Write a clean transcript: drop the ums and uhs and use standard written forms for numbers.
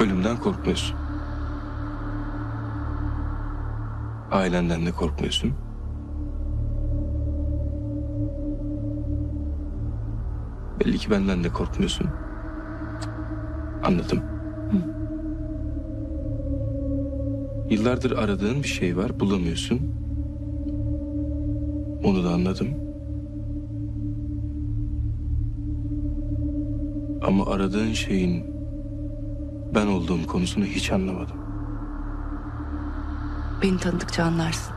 Ölümden korkmuyorsun. Ailenden de korkmuyorsun. Belli ki benden de korkmuyorsun. Anladım. Yıllardır aradığın bir şey var, bulamıyorsun. Onu da anladım. Ama aradığın şeyin ben olduğum konusunu hiç anlamadım. Beni tanıdıkça anlarsın.